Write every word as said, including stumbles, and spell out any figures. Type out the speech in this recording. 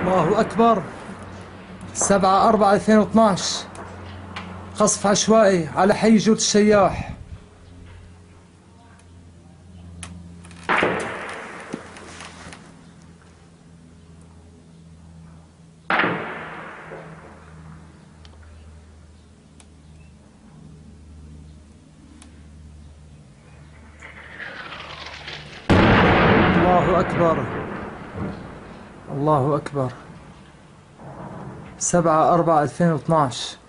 الله أكبر. سبعة أربعة ألفين واثناعش، قصف عشوائي على حي جود الشياح. الله أكبر. الله أكبر. سبعة أربعة ألفين واثناعش.